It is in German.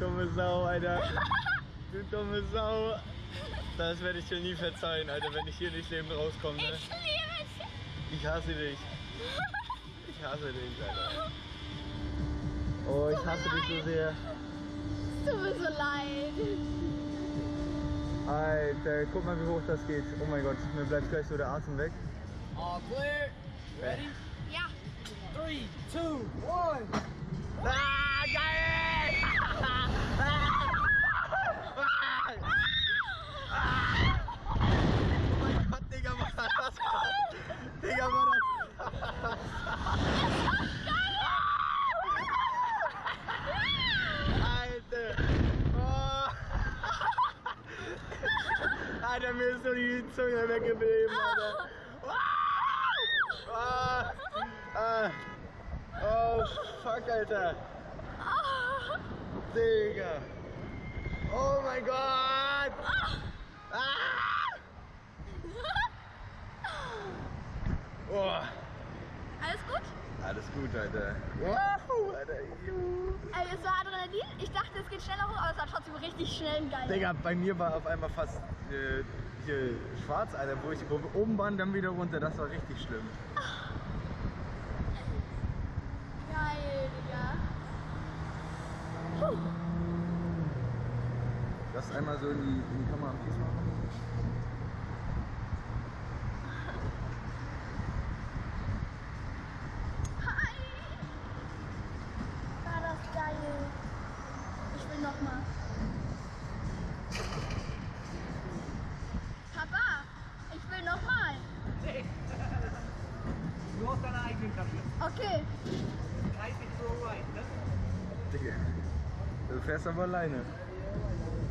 dumme Sau, Alter. Du dumme Sau. Das werde ich dir nie verzeihen, Alter, wenn ich hier nicht lebend rauskomme. Ne? Ich liebe dich. Ich hasse dich. Ich hasse dich, Alter. Oh, ich hasse dich so sehr. Es tut mir so leid. Alter, guck mal, wie hoch das geht. Oh mein Gott, mir bleibt gleich so der Atem weg. All clear. Ready? Ja. 3, 2, 1. Ah, geil! Oh mein Gott, Digga, was war das? Digga, war das? Alter! Oh. Alter, mir ist so die Zunge weggeblieben, Alter. Oh, fuck, Alter. Digga. Oh mein Gott. Oh. Alles gut? Alles gut, Alter. Wow, Alter. Ey, es war Adrenalin. Ich dachte, es geht schneller hoch, aber es war trotzdem richtig schnell und geil. Digga, bei mir war auf einmal fast hier schwarz, Alter, wo wir oben waren, dann wieder runter. Das war richtig schlimm. Geil, Digga. Puh. Lass einmal so in die Kamera am Fies machen. Hi. War das geil. Ich will nochmal. Papa, ich will nochmal. Du hast deine eigenen Tasche. Okay. 30 so weit, ne? Digga, du fährst aber alleine.